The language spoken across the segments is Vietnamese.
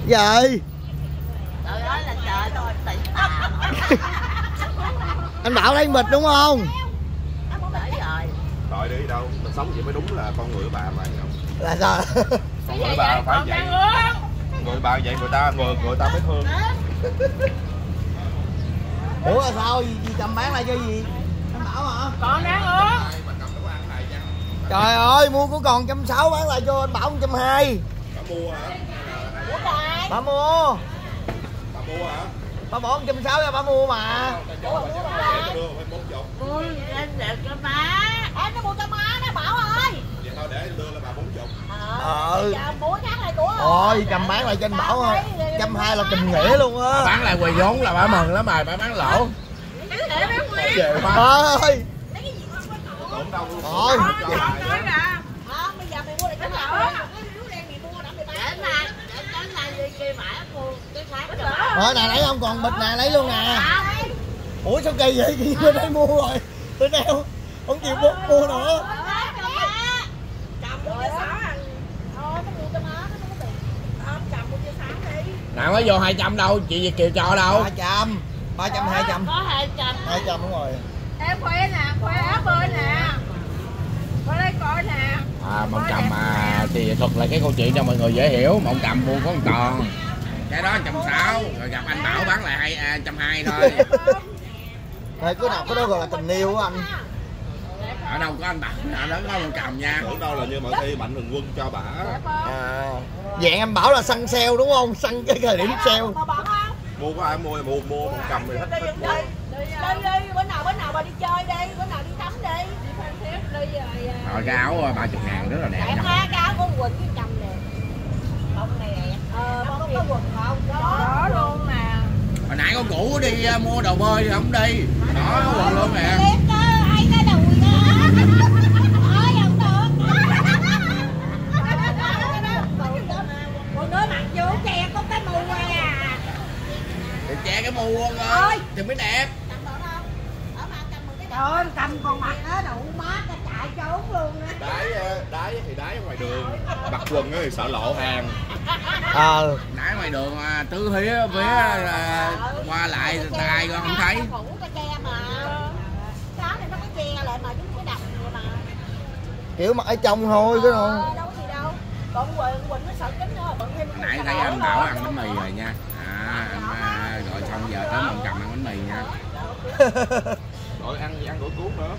Vậy Trời ơi là trời rồi tỉnh táo. anh Bảo lấy mịch đúng không? Đấy rồi. Rồi đi đâu, mình sống vậy mới đúng là con người của bà mà không? Là sao? Con người bà phải vậy. Người bà vậy người ta mới thương. Ủa là sao? Gì Trầm bán lại cho gì? Anh Bảo hả? Còn đang uống. Trời ơi, mua của còn 160 bán lại cho anh Bảo 120. Bà mua hả? Bà mua. Bà mua hả? Bà bỏ 160 cho bà mua mà. Đưa phải 40. Em để cho má. Em nó mua cho má đó Bảo ơi. Vậy thôi để đưa là bà 40. Giờ mua khác này của. Thôi Trầm bán lại cho anh Bảo 120 là tình nghĩa luôn á. Bán lại quầy vốn là bà mừng lắm rồi, bà bán lỗ. Về má. Ơi. Tổn đâu. Thôi. Bây giờ mày mua lại cho Bảo. Thôi nè lấy không còn bịch nè lấy luôn nè. Ủa sao kỳ vậy? Chị bên đây mua rồi. Bên đây không chịu mua nữa. Nào mới vô 200 đâu, chị Việt Kiều cho đâu? 300, 300, 200. Có 200. 200 đúng rồi. Em khoe nè, khoe áp ơi nè. Qua đây coi nè. Mộng Cầm thì thuật lại cái câu chuyện cho mọi người dễ hiểu. Mộng Cầm mua có 1 tròn, cái đó 160, rồi gặp anh Bảo bán lại 120 thôi. Thôi cái nào cái đó gọi là tình yêu của anh. Ở đâu có anh Bảo, ở đó có Mộng Cầm nha. Tưởng đâu là như mọi khi Mạnh Thường Quân cho bà. Dạng anh Bảo là săn sale đúng không? Săn cái thời điểm sale. Mua có ai mua Mộng Cầm thì thích mua. Đi bữa nào bà đi chơi đi, bữa nào đi tắm đi. Rồi cái áo 30.000 rất là đẹp nha. Cái áo của Quỳnh với Trầm nè. Bông này bông có quần không? Đó luôn nè. Hồi nãy con Cũ đi mua đồ bơi thì không đi. Đó quần luôn nè. Ai cái đùi đó. Ôi không được. Con nói mặc vô che có cái mù à. Thì che cái mù luôn rồi thì mới đẹp. Trời ơi, Cầm còn mặc đó đủ mát nó chạy trốn luôn á. Đái thì đái ở ngoài đường, mặc quần thì sợ lộ hàng. Nãy ngoài đường tứ phía qua lại ai con không thấy. Phủ cái che mà. Cái áo này nó có che lại mà chúng cái đập vậy mà. Kiểu mặc ở trong thôi chứ không. Đâu có gì đâu. Còn Quỳnh nó sợ kính nữa, bận thêm. Nãy thấy anh Bảo ăn bánh mì rồi nha. Anh gọi xong giờ tới Mộng Cầm ăn bánh mì nha. Rồi ăn gì ăn gỏi cuốn nữa.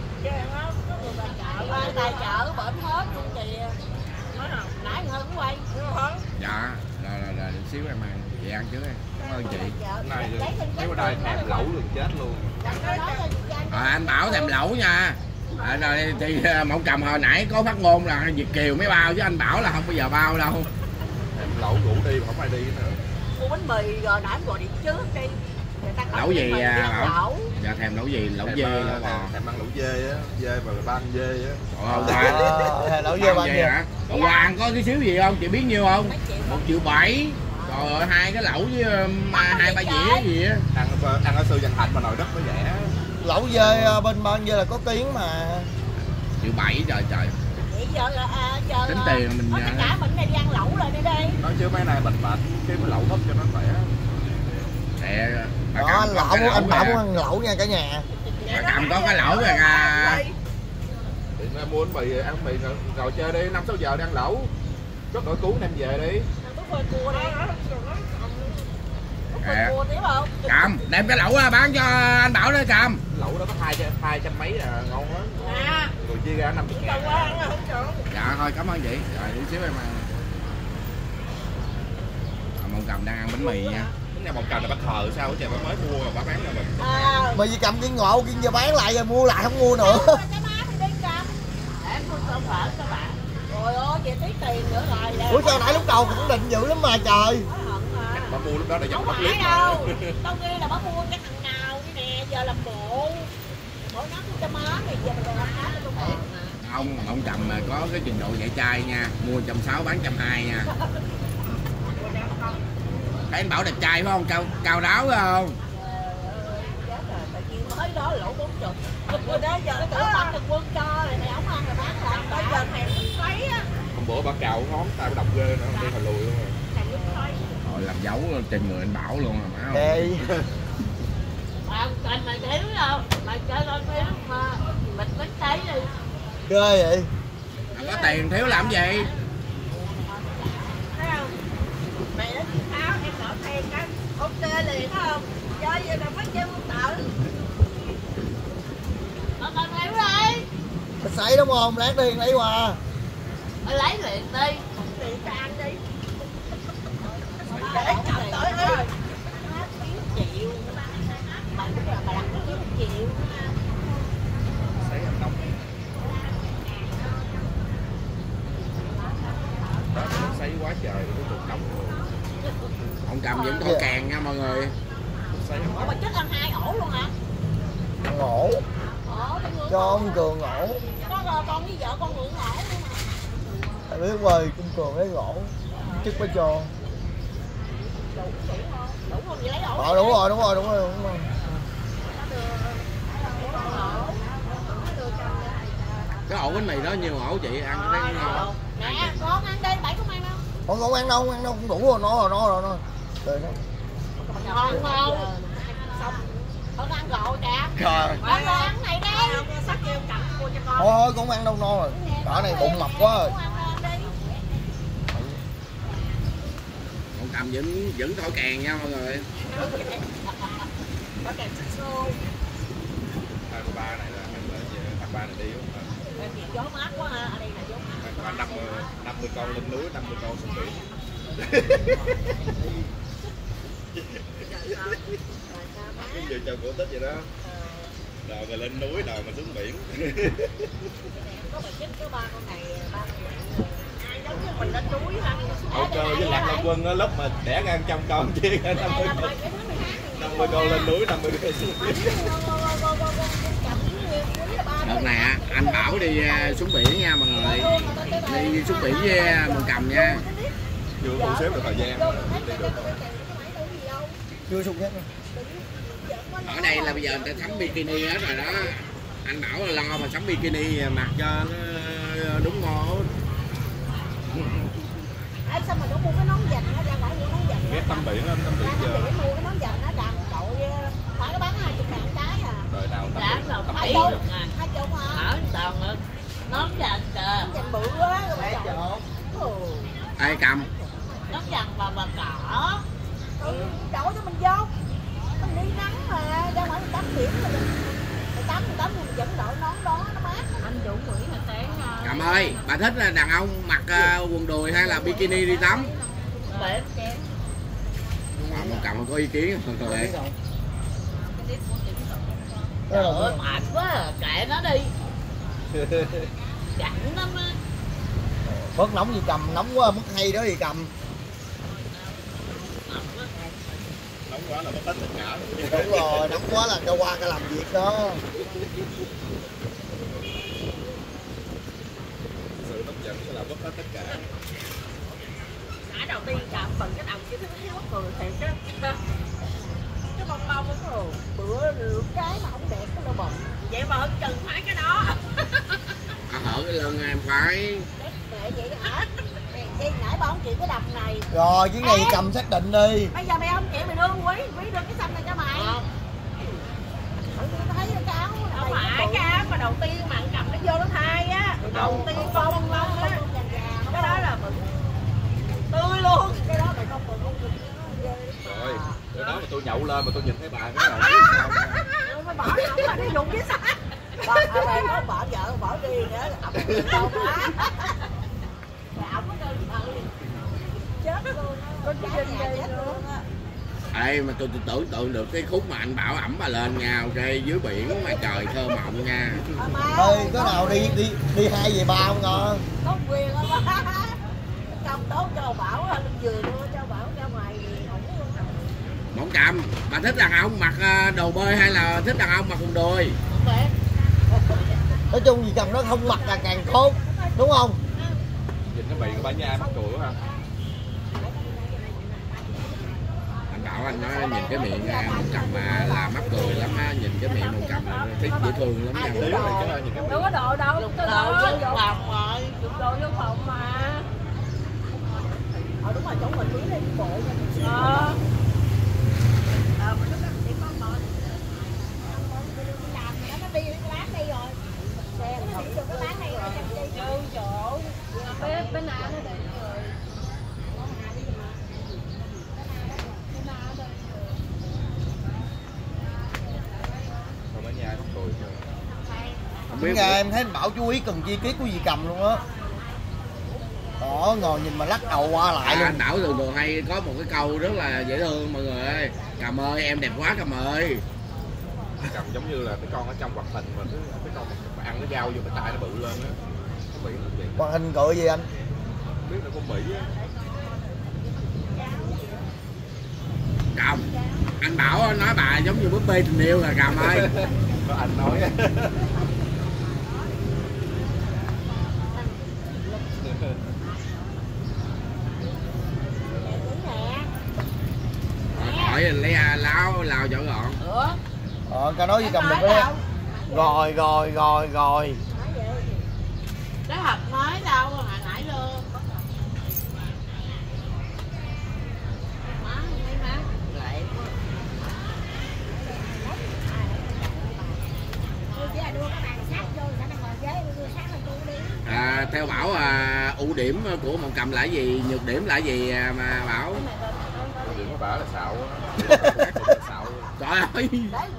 Tài chợ bệnh hết luôn kìa. Nói nào, nãy Hưng quay. Dạ, rồi xíu em ăn. Chị ăn trước đi. Cảm ơn chị. Này nếu ở đây thèm lẩu luôn chết luôn. Anh Bảo thèm lẩu nha. Rồi thì Mộng Cầm hồi nãy có phát ngôn là Việt Kiều mới bao chứ anh Bảo là không bao giờ bao đâu. Thèm lẩu ngủ đi mà không ai đi nữa. Mua bánh mì rồi nãy gọi điện trước đi. Lẩu gì Bảo? Dạ thèm lẩu gì? Lẩu dê lẩu bò. Thèm ăn lẩu dê á, dê mà ba ăn dê á. Lẩu dê ba ăn dê hả? Còn Hoàng có cái xíu gì không? Chị biết nhiêu không? 1.700.000. Rồi 2 cái lẩu với 2-3 dĩa gì á. Ăn ở Sư Văn Thạnh mà nồi đất nó rẻ. Lẩu dê bên ba ăn dê là có tiếng mà. 1.700.000 trời. Vậy giờ tính tiền mình tất cả mình này đi ăn lẩu rồi đi đi. Nói chứ mấy nay bệnh cái lẩu thấp cho nó khỏe. Nè, đó anh Bảo muốn ăn lẩu nha cả nhà. Bà Cầm có cái lẩu rồi Thì mua bánh mì ăn mì rồi chơi đi 5-6 giờ đi ăn lẩu. Rất nổi cuốn đem về đi. Cầm đem cái lẩu ra bán cho anh Bảo đó Cầm. Lẩu đó có 200 mấy là ngon lắm. Rồi chia ra 50.000. Dạ thôi cảm ơn chị. Rồi tí xíu em ăn. Mộng Cầm đang ăn bánh mì nha. Cái Mộng Cầm là bắt thờ sao trời bà mới mua mà bà bán cho mình. Mà gì Cầm cái ngộ kia giờ bán lại rồi mua lại không mua nữa. Em mua cơm phở cho bạn. Trời ơi chị tí tiền nữa rồi. Ủa sao nãy lúc đầu cũng định dữ lắm mà trời. Bà mua lúc đó là giống không phải đâu. Tao kia là bà mua cái thằng nào cái nè giờ làm bộ. Bộ nó cho má này giờ mình làm cá cho tôi. Ông Cầm có cái trình độ dạy trai nha, mua 160 bán 120 nha. Cái anh Bảo đẹp trai phải không? Cao ráo phải không? Mới đó lỗ 40. Rồi đó giờ nó tự Mạnh Thường Quân cho rồi này ổng ăn rồi bán lại. Bây giờ thèm nước xoáy á. Hôm bữa bà cào ngón tay đập ghê nữa đi hồi lùi luôn rồi. Thèm nước xoáy. Rồi làm Bảo tìm người anh Bảo luôn à má. Đây. Mày thiếu đâu, mày chơi con thiếu mà mình mới thấy đi. Ghê vậy. Không có tiền thiếu làm gì? Thấy không? Mày nói chị Tháo em đỡ tiền cái ok liền phải không? Chơi vậy là phải chơi một tự. Mà còn thiếu đi. Mày sấy đúng không? Lát đi lấy qua. Mày lấy liền đi. Tiền cho ăn đi. Để chậm tới đi. Chịu. Mày cũng là mày đặt cái kiếm 1 triệu. Sấy ăn nóng. Đó, sấy quá trời cuối cùng nóng. Ông Cầm vẫn thổi càng nha mọi người. Sấy ăn Ủa nóng. mà chắc ăn 2 ổ luôn hả? Ngổ. Cho ông Cường ngổ. Có con với vợ con mượn ổ luôn mà. Tại biết quầy con Cường lấy ngổ. Chứ phải cho. Đủ không? Đủ không vậy lấy ổ. Đúng rồi, đúng rồi, đúng rồi, đúng rồi. Cái ổ bánh mì đó nhiều ổ chị ăn thấy ngon. Nè, con ăn đi, 7 con ăn không? Không ăn đâu, cũng đủ rồi, nó rồi. Rồi đó. Ngon không? Xong, con ăn gạo kìa. Rồi. Con ăn này đi. Sắc kêu cầm cô cho con. Thôi, con ăn đâu no rồi. Cỡ này bụng mập quá rồi. Ông Cầm vẫn thổi càng nha mọi người. Có kèm xích xô. Ba này là thằng ba này đi đúng không? Gió mát quá ha, ở đây là gió mát. 50 con lên núi, 50 con xuống biển. Cái giờ chồng cổ tích vậy đó. Đò mà lên núi, đò mà xuống biển. Có mà chết có 3 con này, 3 con này. Ai giống như mình lên núi ăn. Âu Cơ với Lạc Long Quân á, lúc mà đẻ ra 100 con chia ra 50 con lên núi, 50 con xuống biển. Đợt này anh Bảo đi xuống biển nha mọi người. Đi xuống biển với Mừng Cầm nha. Chưa thu xếp được thời gian đi được. Chưa sung hết rồi. Ở đây là bây giờ người ta sắm bikini hết rồi đó. Anh Bảo là lo mà sắm bikini mặc cho nó đúng ngon. Ai sao mà nó mua cái nón dành nó ra ngoài mua nón dành. Ghét tắm biển lắm, tắm biển giờ. Mua cái nón dành nó đàn cậu phải nó bán 20 ngàn cái à. Rồi nào tắm biển, tắm Hai biển. chục hả? Ở toàn nón dành kìa. Nón dành bự quá rồi phải chục. Ê Cầm. Nón dành và cỏ. Đổ cho mình vô. Mình đi nắng mà ra ngoài mình tắm biển rồi mình tắm mình vẫn đội nón đó nó mát. Anh chủ Nguyễn là sáng. Cầm ơi, bà thích là đàn ông mặc quần đùi hay là bikini đi tắm? Để Mà một Cầm không có ý kiến không thôi. trời ơi mệt quá à. Kệ nó đi. Chặn lắm á. Bớt nóng gì Cầm, nóng quá mất hay đó thì Cầm. Nóng quá là mất hết tất cả. Đúng rồi, nóng quá là cho qua cái làm việc đó. Sự nóng giận là mất hết tất cả. Nãy đầu tiên Cầm bận cái đầu chứ thấy mắc cười thiệt á. Cái bông bông đó rồi bữa được cái mà không đẹp cái lô bồng. Vậy mà hơn chừng phải cái đó. Hở cái lưng em phải. Mẹ vậy hả? Vậy nãy bà không chịu cái đầm này. Rồi cái này Cầm xác định đi. Bây giờ mày không chịu mày đưa quý đưa cái xanh này cho mày. Thấy cái áo không phải cái áo mà đầu tiên mà anh cầm nó vô nó thay á. Đầu tiên con bông bông á. Cái đó là mực tươi luôn. Cái đó mày không còn không được. Rồi, cái đó mà tôi nhậu lên mà tôi nhìn thấy bà cái nào sao mày bỏ ổng mà đi đụng với sách. Mày có bỏ vợ bỏ đi nữa ổng đâu quá. Ổng có chết luôn. Con chết luôn á. Ê mà tôi tưởng tượng được cái khúc mà anh Bảo ẩm bà lên nha, okay, dưới biển mà trời thơ mộng nha. Ê, có nào đi 2 về 3 không ngon? Có quyền không á. Công tốt cho Bảo lên giường luôn, cho Bảo ra ngoài thì không có. Mộng Cầm, bà thích đàn ông mặc đồ bơi hay là thích đàn ông mặc quần đùi? Nói chung gì Cầm nó không mặc là càng tốt, đúng không? nhìn cái miệng của bà nha mắc cười quá ha. Anh Bảo anh nói nhìn cái miệng Mộng Cầm mà là mắc cười lắm á, nhìn cái miệng Mộng Cầm là thấy dễ thương lắm nha. Đâu có đồ đâu, đồ vô phòng rồi, đồ vô phòng mà. Đúng rồi, chỗ mình đi bộ nha. biết. Ra em thấy anh Bảo chú ý cần chi tiết của gì cầm luôn á. Đó, ngồi nhìn mà lắc đầu qua lại luôn. Anh Bảo thường hay có một cái câu rất là dễ thương mọi người ơi. Cầm ơi em đẹp quá Cầm ơi. Cầm giống như là cái con ở trong hoạt hình mà cái con mà ăn nó dao vô cái tay nó bự lên á. Con Mỹ nó vậy. Hoạt hình gọi gì anh? Không biết là con Mỹ á. Cầm, anh Bảo nói bà giống như búp bê tình yêu rồi Cầm ơi. Có anh nói á. Hỏi lấy lao chỗ gọn. Ca nói gì cầm được đấy. Rồi. Cái hộp mới đâu hồi nãy luôn. Theo Bảo ưu điểm của một Cầm là gì, nhược điểm là gì mà Bảo? Ưu điểm của bà là xạo á. Trời ơi.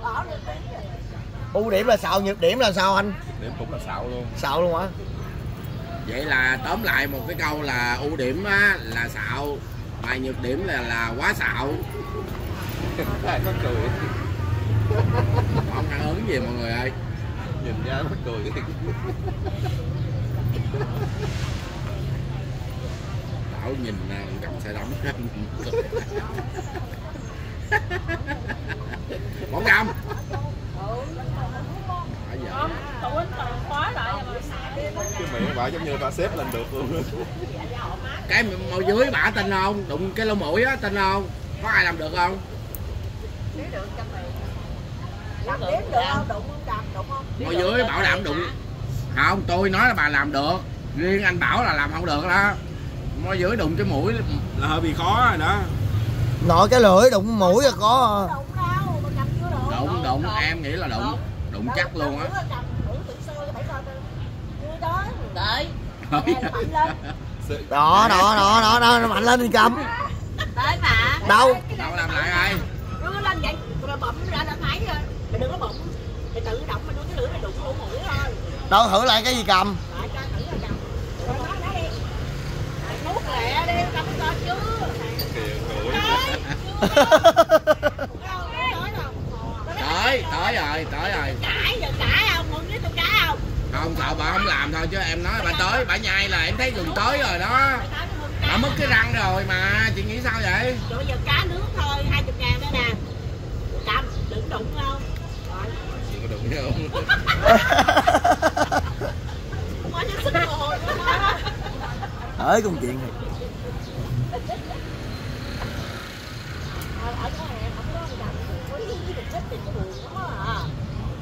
Ưu điểm là xạo, nhược điểm là sao anh? Điểm cũng là xạo luôn. Xạo luôn hả? Vậy là tóm lại một cái câu là ưu điểm á, là xạo, mà nhược điểm là quá xạo. Ai có cười. Không phản ứng gì mọi người ơi. Nhìn ra nó cười. Bảo nhìn Cầm xe đóng. Bọn Cầm. Cái miệng bà giống như bà xếp lên được luôn. Cái màu dưới bả tin không? Đụng cái lỗ mũi á tin không? Có ai làm được không? Màu dưới Bảo đảm đụng. Không, tôi nói là bà làm được. Riêng anh Bảo là làm không được đó. Màu dưới đụng cái mũi là hơi bị khó rồi đó. Nội cái lưỡi đụng mũi là có. Đụng, em nghĩ là đụng chắc luôn á. Đó, mạnh lên đi Cầm. Tới mà. Đâu làm lại rồi. Đưa lên vậy, rồi bậm ra là thấy rồi. Mày đừng có bậm. Mày tự động mày đưa cái lưỡi mày đụng lỗ mũi thôi. Đâu thử lại cái gì Cầm. Lại cho thử rồi Cầm. Rồi nói đó đi. Nuốt lẹ đi, Cầm coi chứ. Tới rồi. Cãi giờ cãi không? Mừng với tôi cãi không? Không, sợ bà không làm thôi chứ em nói bà tới, bà nhai là em thấy gần tới rồi đó. Bà mất cái răng rồi mà, chị nghĩ sao vậy? Rồi giờ cá nước thôi, 20.000 đó nè. Cầm, đừng đụng không? Rồi. Chị có đụng không? Không có nhắc sức hồi nữa đó. Hỏi công chuyện này. Ở cái này không có ăn cầm, có cái gì thích thì có buồn lắm á.